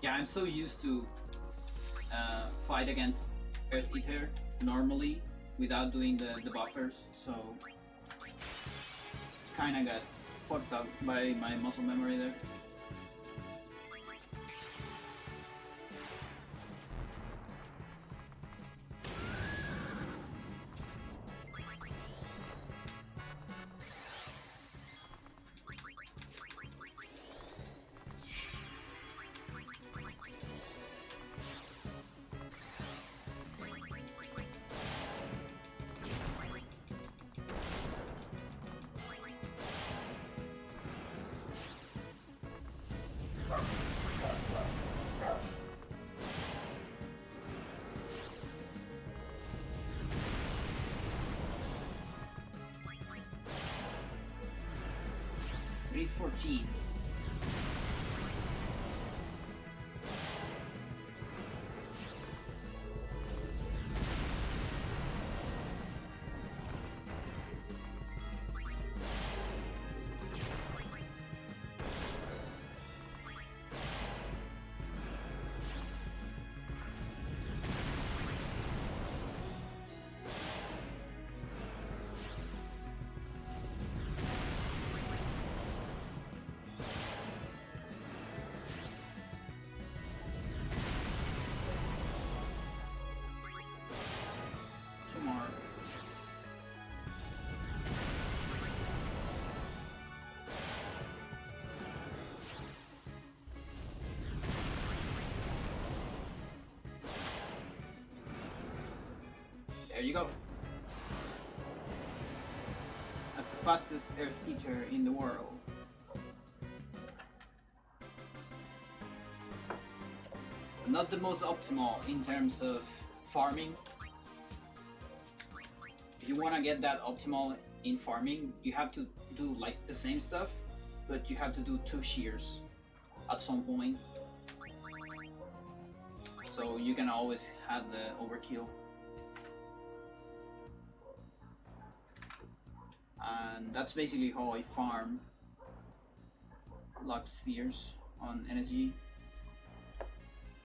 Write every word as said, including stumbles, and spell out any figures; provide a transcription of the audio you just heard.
Yeah, I'm so used to uh, fight against Earth Eater normally without doing the, the buffers, so kinda got fucked up by my muscle memory there. Grade fourteen. Tomorrow. There you go. That's the fastest Earth Eater in the world. Not the most optimal in terms of farming. If you want to get that optimal in farming, you have to do like the same stuff, but you have to do two shears at some point. So you can always have the overkill. And that's basically how I farm Lux Spheres on N S G.